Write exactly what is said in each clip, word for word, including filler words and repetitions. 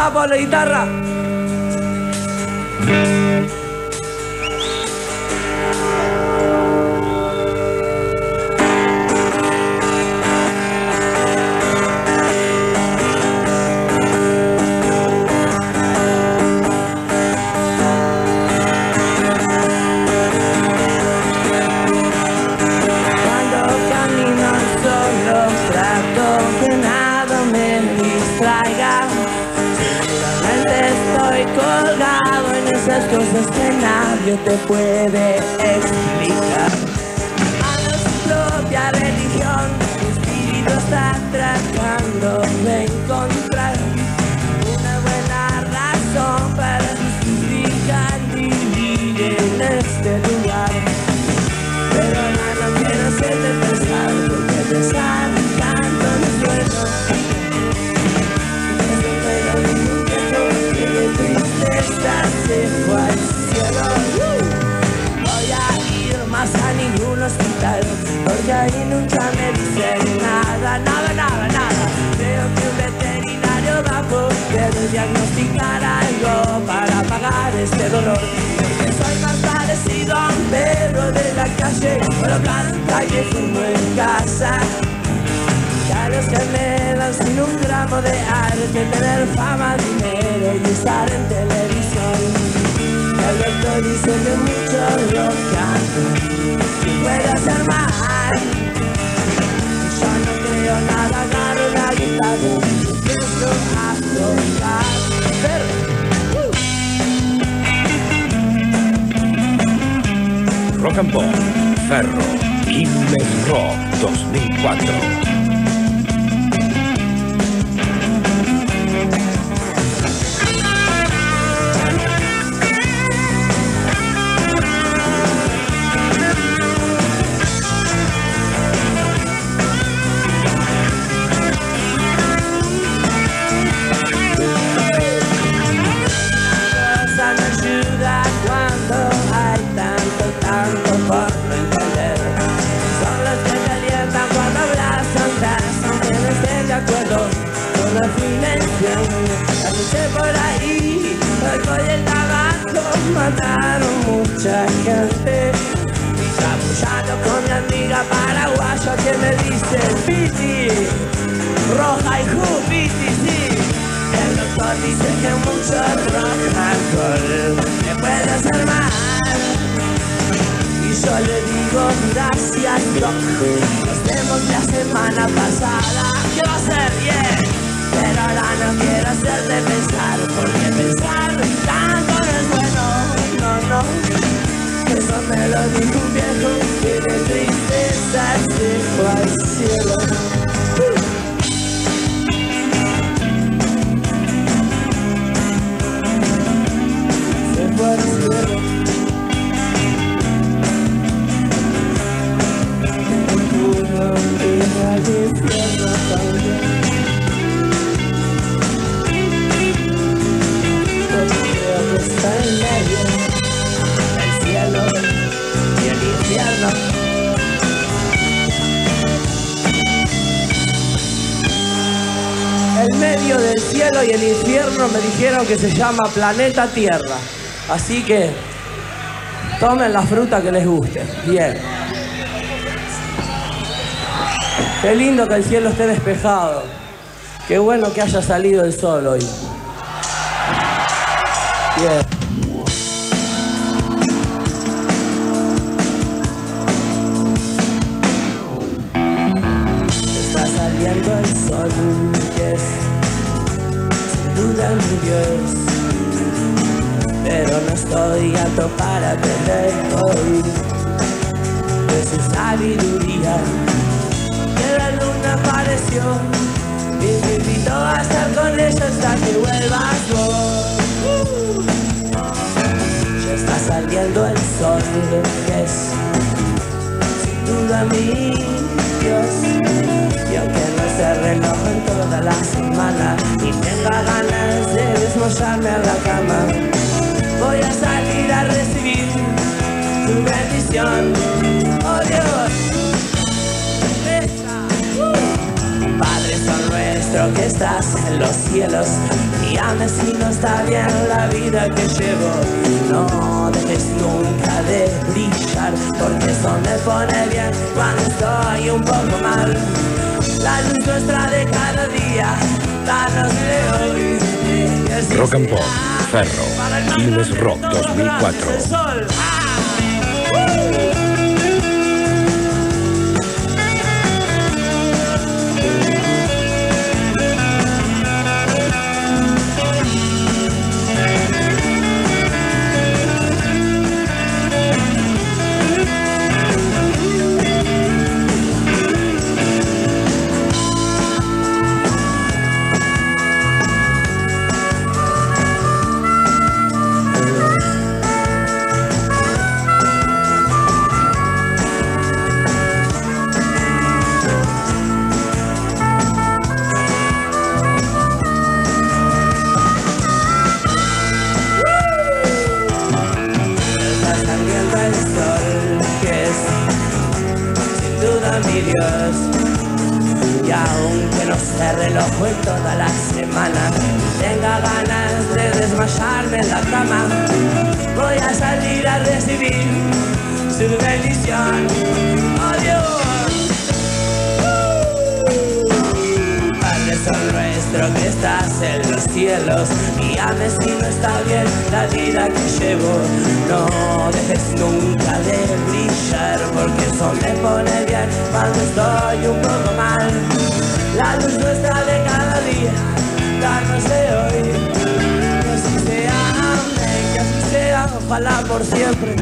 Sapo, la guitarra. Esas cosas que nadie te puede explicar. A su propia religión, tu espíritu está tratando de encontrar una buena razón para justificar vivir en este lugar. Pero ya no quiero hacerte pensar, porque pensar tanto no es bueno. Se fue al cielo. Voy a ir más a ningún hospital, porque ahí nunca me dicen nada, nada, nada, nada. Creo que un veterinario va a poder diagnosticar algo para apagar este dolor. Porque soy más parecido a un perro de la calle, con la planta que fumo en casa. Ya los que me dan sin un gramo de arte, tener fama, dinero y estar en televisión. El doctor dice que mucho rock and puede hacer mal. Yo no creo nada, agarro la guitarra y empiezo a tocar. Rock and Pop, Ferro, Inles Rock dos mil cuatro. Anoche por ahí, el alcohol y el tabaco mataron mucha gente. Y chamullando con mi amiga paraguaya que me dice Piti, roja y ju, Piti, sí. El doctor dice que mucho rock and roll me puede hacer mal. Y yo le digo gracias doc, nos vemos la semana pasada. ¿Qué va a hacer? Yeah. Pero ahora no quiero hacerte pensar, porque pensar tanto no es bueno, no, no. Eso me lo dijo un viejo que de tristeza se fue al cielo. Se fue al cielo. Me pudo ir al infierno también. Está en medio, el cielo y el infierno. El medio del cielo y el infierno me dijeron que se llama planeta Tierra. Así que tomen la fruta que les guste. Bien. Qué lindo que el cielo esté despejado. Qué bueno que haya salido el sol hoy. Bien. Está saliendo el sol, yes, sin duda mi Dios. Pero no estoy apto para aprender hoy de su sabiduría. Que la luna apareció y me invitó a estar con ella hasta que vuelvas vos. Está saliendo el sol, que es sin duda mi Dios. Y aunque no se reloj en toda la semana y tenga ganas de desmoyarme a la cama, voy a salir a recibir tu bendición. Oh Dios, Padre son nuestro que estás estás en los cielos, guíame si no está bien la vida que llevo. No dejes nunca de brillar, porque eso me pone bien cuando estoy un poco mal. La luz nuestra de cada día, danos de hoy. Rock and Pop, Ferro, Quilmes Rock dos mil cuatro. Y aunque no se reloj en toda la semana, tenga ganas de desmayarme en la cama, voy a salir a recibir su bendición. ¡Oh, Dios! Padre Sol nuestro que estás en los cielos, guíame si no está bien la vida que llevo. No dejes nunca de brillar, porque eso me pone bien cuando estoy un poco mal. La luz nuestra de cada día, danos de hoy. Que así sea, amén, que así sea, ojalá por siempre.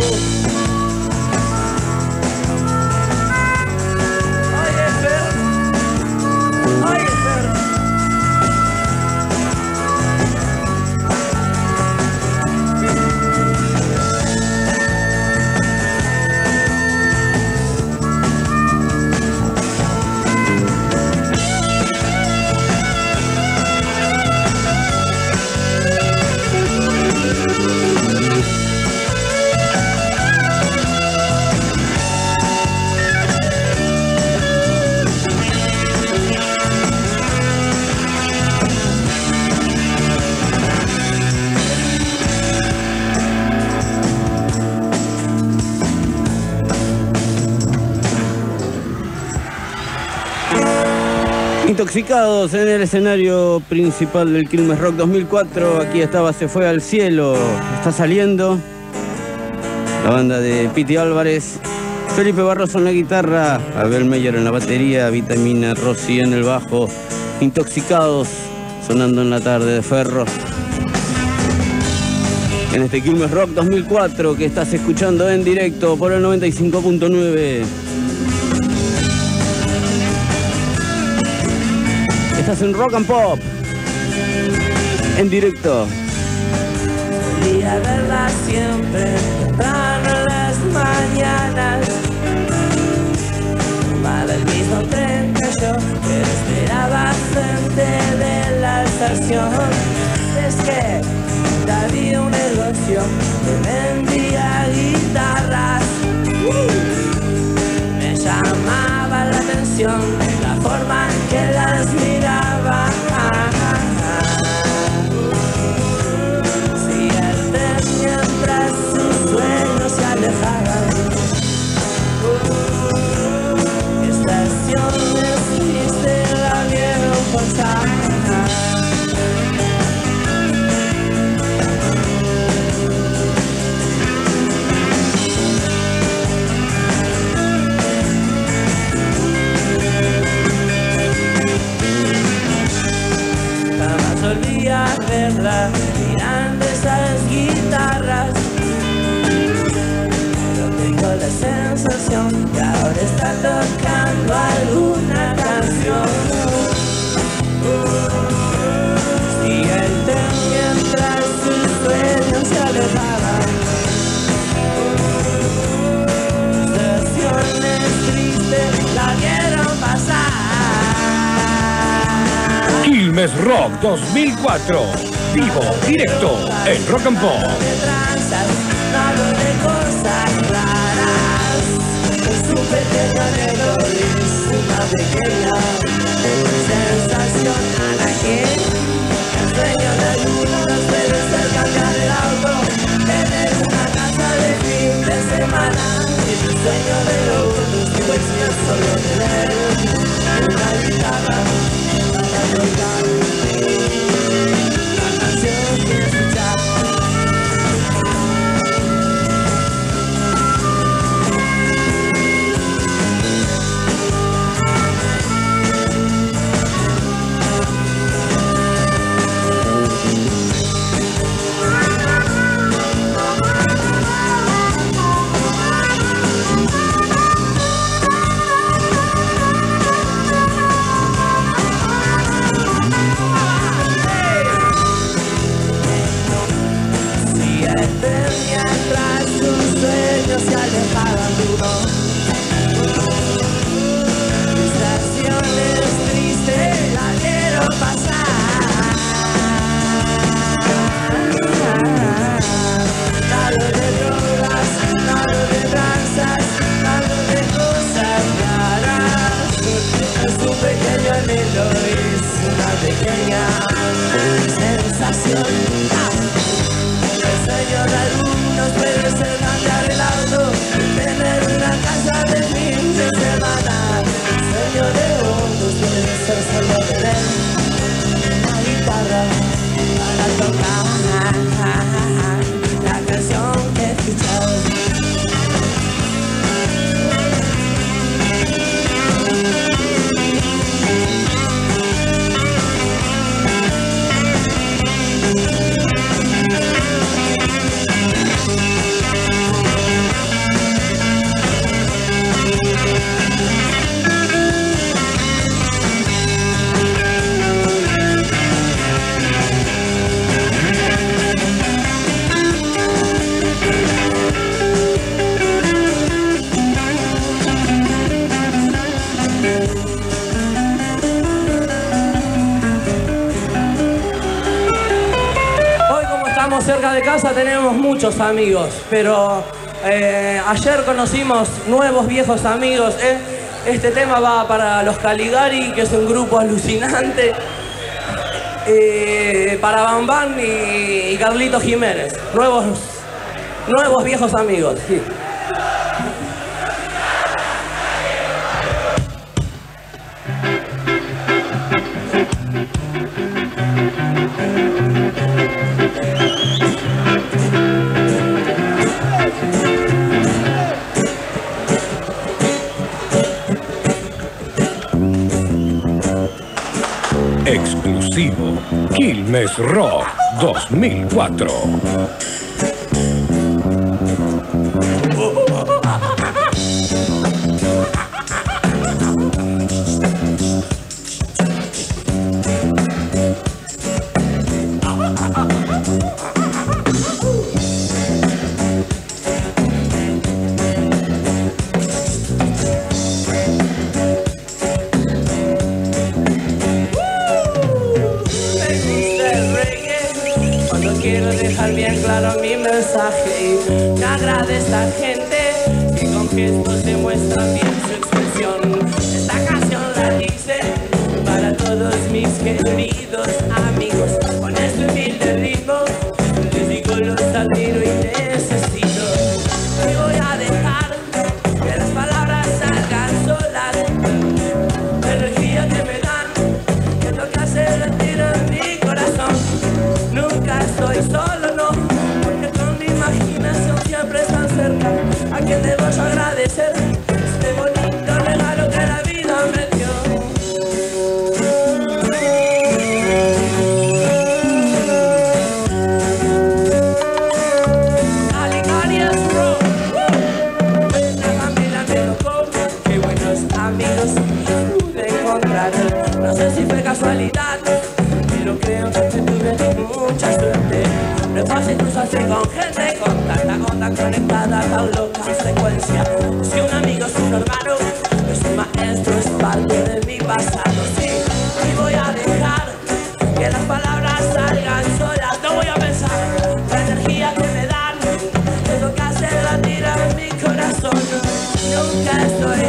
Oye, Fer, oye, Fer. Intoxicados en el escenario principal del Quilmes Rock dos mil cuatro. Aquí estaba Se Fue al Cielo. Está saliendo la banda de Piti Álvarez, Felipe Barroso en la guitarra, Abel Meyer en la batería, Vitamina Rossi en el bajo. Intoxicados sonando en la tarde de Ferro. En este Quilmes Rock dos mil cuatro que estás escuchando en directo por el noventa y cinco punto nueve. Estás en Rock and Pop, en directo. Solía verla siempre, temprano en las mañanas. Tomaba el mismo tren que yo, pero esperaba frente de la estación. Es que había un negocio que vendía guitarras. Uh, me llamaba la atención la forma en que las miraba. Si él ve mientras sus sueños se alejaban. Estaciones tristes la vieron pasar. Solía verla mirando esas guitarras, pero tengo la sensación que ahora está tocando alguna canción. Si el tren mientras sus sueños se alejaban. Estaciones tristes la vieron pasar. Quilmes Rock dos mil cuatro, vivo, directo, en Rock and Pop. No hablo de cosas raras, es un pequeño anhelo, es una pequeña sensación. se alejaban de uno. Estaciones tristes la quiero pasar. Nada de drogas, nada de danzas, nada de cosas raras. Es un pequeño anhelo, es una pequeña sensación. El sueño de algunos puede ser cambiar el auto, tener una casa de fin de semana. El sueño de otros puede ser solo tener una guitarra para tocar la canción que escuchas. Cerca de casa tenemos muchos amigos, pero eh, ayer conocimos nuevos viejos amigos. ¿eh? Este tema va para los Caligari, que es un grupo alucinante, eh, para Bambán y, y Carlito Jiménez, nuevos, nuevos viejos amigos. Sí. Exclusivo Quilmes Rock dos mil cuatro. Quiero dejar bien claro mi mensaje. Me agrada esta gente que con gestos demuestra bien su expresión. Esta canción la hice para todos mis queridos amigos. Con este humilde ritmo les digo los admiro y necesito. Y voy a dejar que las palabras salgan solas. La energía que me dan es lo que hace latir en mi corazón. Nunca estoy solo, no, porque con mi imaginación siempre están cerca. A quien debo yo agradecer este bonito regalo que la vida me dio. Caligari's Rock. La familia me tocó, qué buenos amigos pude encontrar. No sé si fue casualidad, pero creo que tuve mucha suerte. No es fácil cruzarse con gente con tanta onda conectada a tan loca secuencia. Es que un amigo es un hermano, es un maestro, es parte de mi pasado. Sí, y voy a dejar que las palabras salgan solas. No voy a pensar, la energía que me dan es lo que hace latir en mi corazón. Nunca estoy,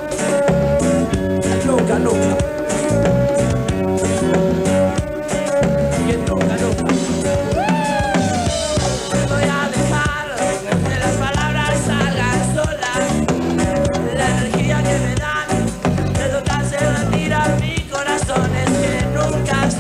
nunca, nunca. Nunca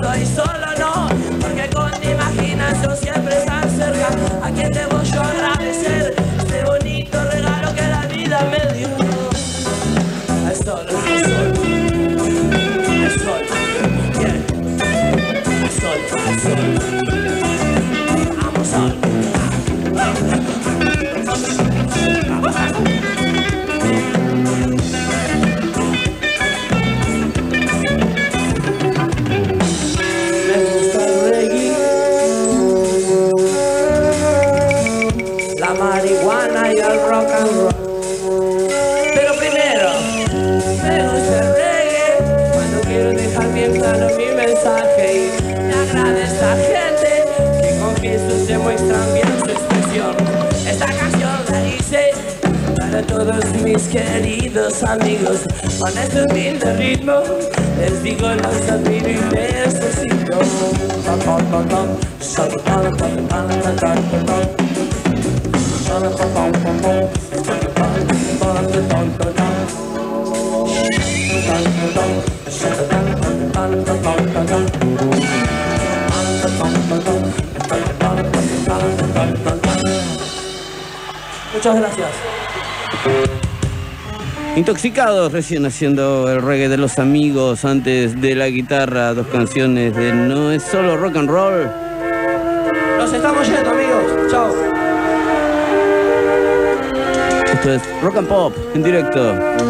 la marihuana y al rock and roll. Pero primero, me gusta el reggae cuando quiero dejar bien claro mi mensaje. Y me agrada esta gente que con gestos demuestran bien su expresión. Esta canción la hice para todos mis queridos amigos. Con este humilde ritmo les digo los admiro y necesito. Muchas gracias. Intoxicados, recién haciendo el reggae de los amigos. Antes de la guitarra, dos canciones de No es solo rock and roll. Nos estamos yendo, amigos. Chao. Esto es Rock and Pop en directo.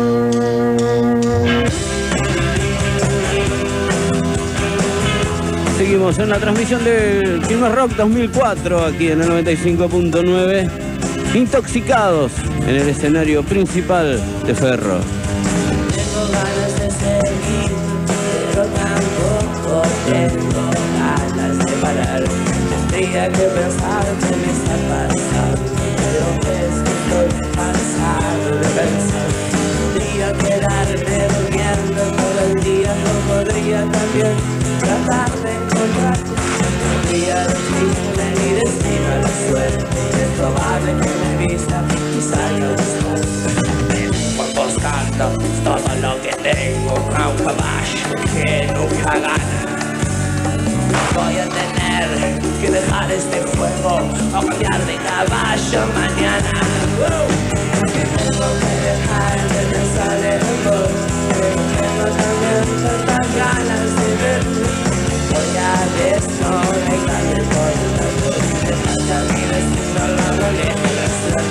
Seguimos en la transmisión del Quilmes Rock dos mil cuatro, aquí en el noventa y cinco punto nueve. Intoxicados en el escenario principal de Ferro. Tengo ganas de seguir, pero tampoco tengo ganas de parar. Tendría que pensar que me está pasando, pero es que estoy cansado de pensar. Podría quedarme durmiendo todo el día, no podría también tratar de encontrar. Podría decirme mi destino a la suerte, es probable que me vista, quizá yo descubra. Pues buscando todo lo que tengo, a un caballo que nunca gana. Voy a tener que dejar este juego o cambiar de caballo mañana. Que tengo que dejar de pensar en vos, pero tengo también tantas ganas de verte. Voy a desconectarme por el rato, dejarte a mi destino la molesta la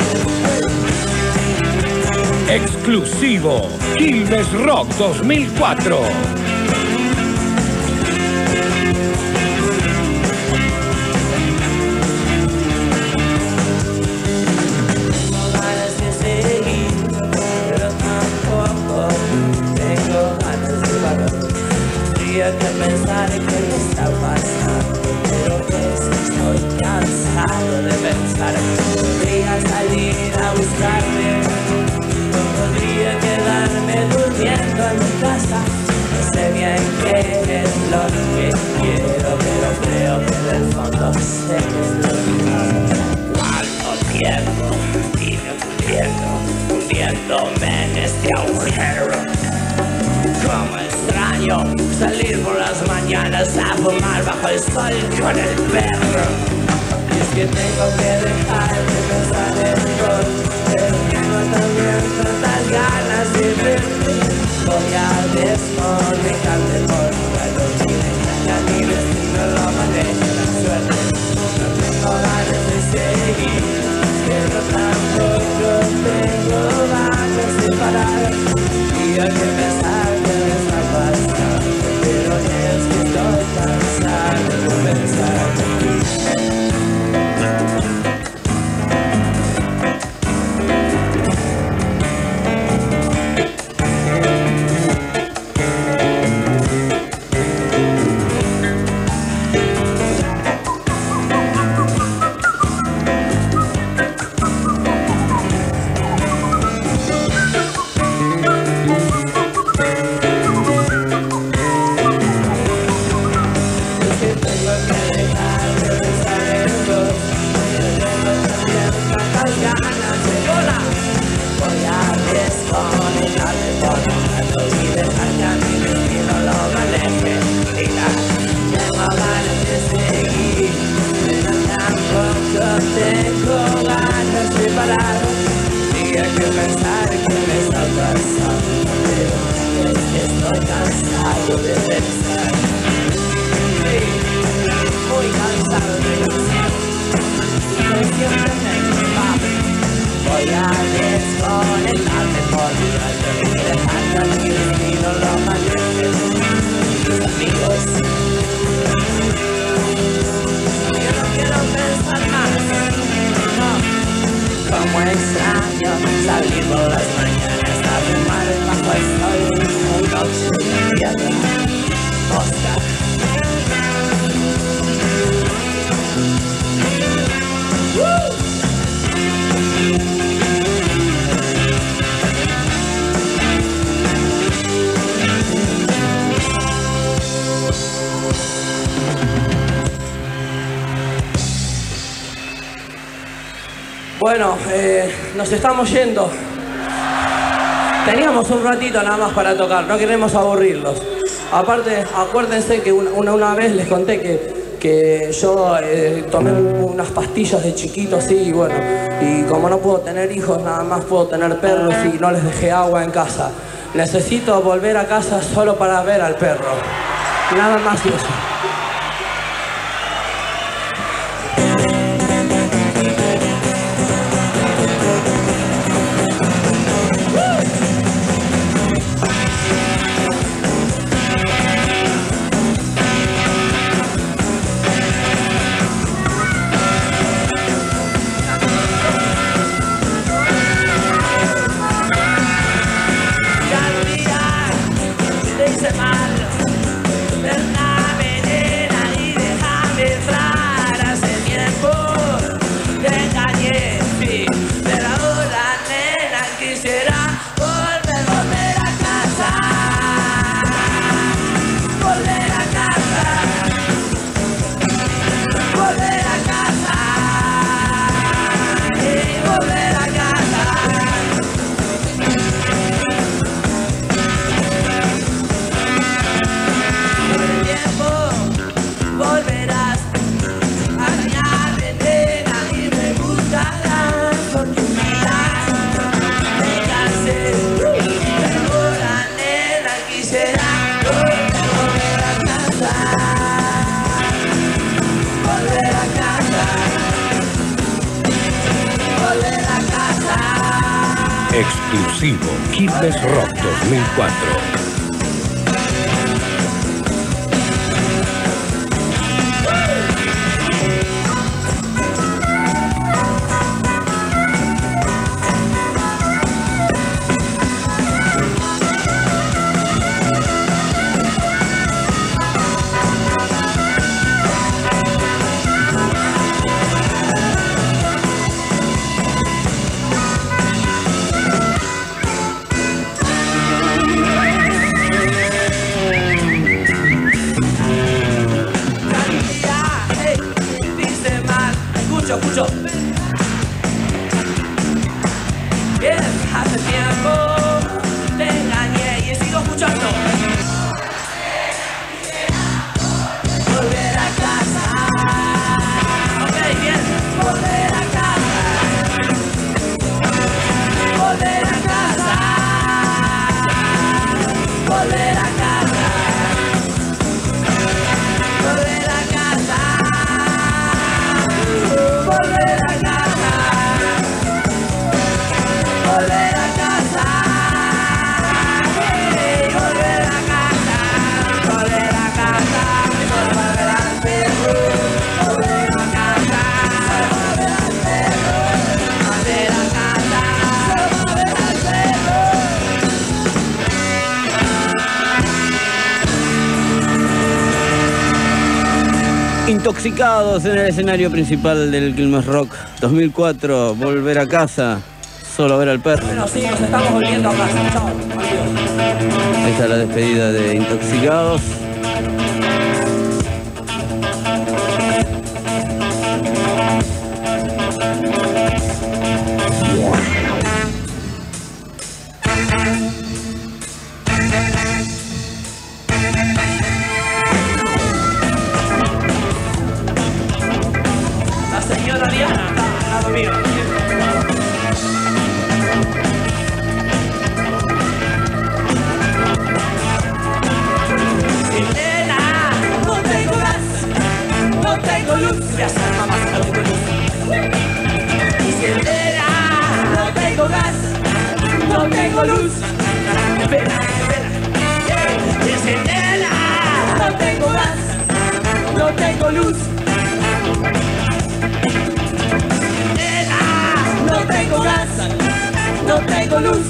suerte. Exclusivo Quilmes Rock dos mil cuatro. Que pensar en qué me está pasando, pero es que estoy cansado de pensar. Podría salir a buscarme, no podría quedarme durmiendo en mi casa. No sé bien qué es lo que quiero, pero creo que en el fondo sé que es lo que pasa. Cuánto tiempo vine hundiendo, hundiéndome en este agujero. Como extraño salir por las mañanas a fumar bajo el sol con el perro. Es que tengo que dejar de pensar en vos, pero tengo también tantas ganas de verte. Voy a desconectarme por un rato y dejar a mi destino lo maneje la suerte. No tengo ganas de seguir, pero tampoco tengo ganas de parar. Y hay que pensar que me está pasando, pero es que estoy cansado de pensar. como extraño salir por las mañanas a fumar bajo el sol, un noche de tierra, Oscar. Bueno, eh, nos estamos yendo. Teníamos un ratito nada más para tocar, no queremos aburrirlos. Aparte, acuérdense que una, una, una vez les conté que, que yo eh, tomé unas pastillas de chiquito así, y bueno, y como no puedo tener hijos, nada más puedo tener perros y no les dejé agua en casa. Necesito volver a casa solo para ver al perro. Nada más y eso. Exclusivo Quilmes Rock dos mil cuatro. Escucho. Bien, hace tiempo te engañé y sigo escuchando. Volver a casa. Ok, bien. Volver a casa. Volver a casa. Volver a casa. Volver a casa. Volver a casa, volver a casa, hey, volver a casa, volver a casa, volver al perro, volver a casa, volver al perro, volver a casa, volver al perro. Intoxicados en el escenario principal del Quilmes Rock dos mil cuatro, volver a casa, solo a ver al perro. Bueno, sí, nos estamos volviendo a casa. Chao, adiós. Ahí está la despedida de Intoxicados. Señora Diana, al lado mío. Elena, no tengo gas, no tengo luz. Ya está, mamá, no tengo luz. Elena, no tengo gas, no tengo luz. Espera, espera. Elena, no tengo gas, no tengo luz. No tengo tengo gas, no tengo luz.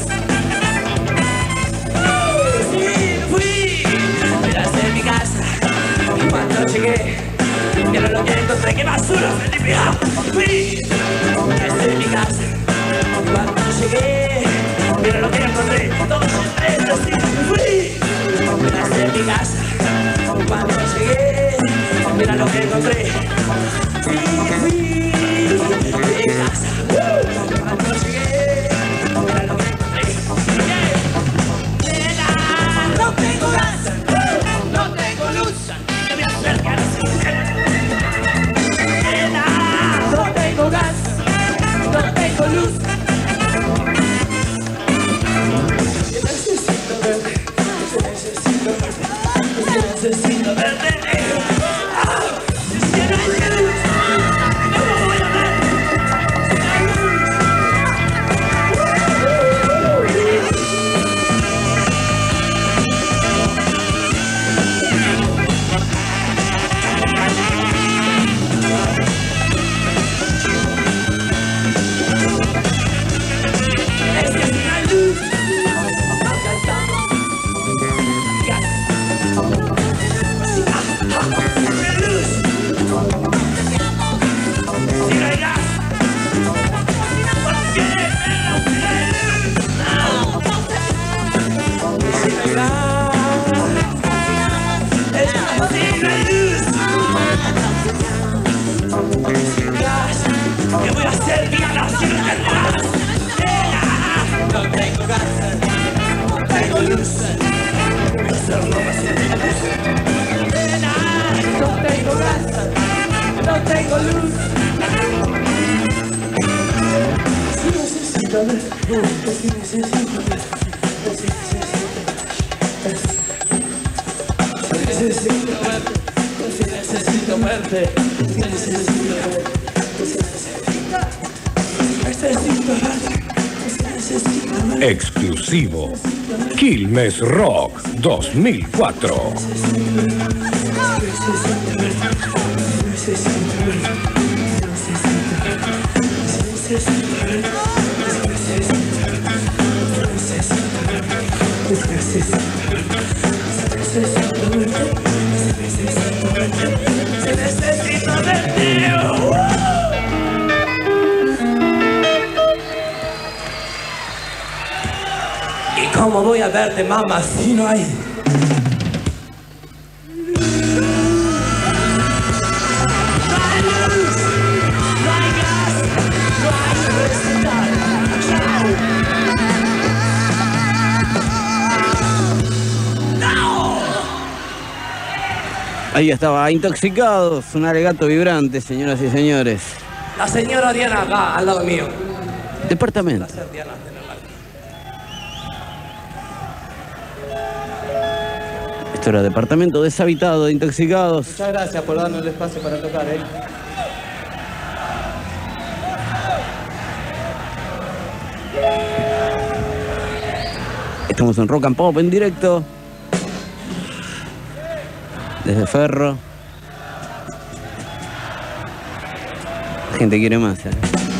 Sí, fui, pero hacer mi casa. Y cuando llegué, mira lo que encontré, qué basura se limpia. Fui, a hacer mi casa. Y cuando llegué, mira lo que encontré, todo necesito. Fui, a hacer mi casa. Y cuando llegué, mira lo que encontré. Fui, fui, a mi casa. Cuando llegué, mira lo que encontré. No tengo gas, no tengo luz. ¿Qué voy a hacer? ¿Qué no tengo gas, no tengo luz. Necesito verte, necesito verte, necesito verte. Si no hay luz, ¿cómo voy a ver? Si no hay luz. Es que si no hay luz, no cantamos. Gas. Si no hay luz, si no hay gas, ¿por qué no hay luz? Si no hay gas, es que si no hay luz, sin gas, ¿qué voy a hacer? Dígalo, si no hay gas. No tengo gas, no tengo luz. Voy a hacerlo más sin luz. No tengo gas, no tengo luz. Si necesito ver, si necesito ver, si necesito ver, si necesito verte, si necesito ver, si necesito verte. Exclusivo. Quilmes Rock dos mil cuatro. Necesito verte. ¿Y cómo voy a verte, mamá, si no hay? No hay luz, no hay gas, no hay electricidad. ¡No! Ahí estaba, Intoxicados, un alegato vibrante, señoras y señores. La señora Diana acá, al lado mío. Departamento. Gracias, Diana, tenerla aquí. Esto era Departamento Deshabitado de Intoxicados. Muchas gracias por darnos el espacio para tocar, ¿eh? Estamos en Rock and Pop en directo. Desde Ferro. La gente quiere más, ¿eh?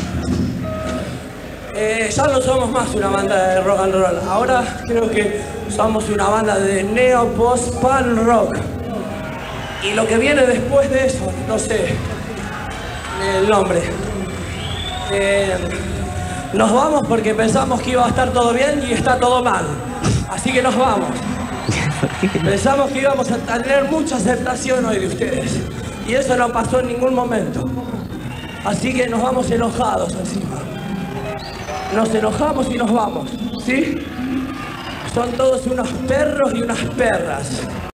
Eh, ya no somos más una banda de rock and roll. Ahora creo que somos una banda de neo post punk rock. Y lo que viene después de eso, no sé el nombre. Eh, nos vamos porque pensamos que iba a estar todo bien y está todo mal. Así que nos vamos. Pensamos que íbamos a tener mucha aceptación hoy de ustedes. Y eso no pasó en ningún momento. Así que nos vamos enojados encima. Nos enojamos y nos vamos, ¿sí? Son todos unos perros y unas perras.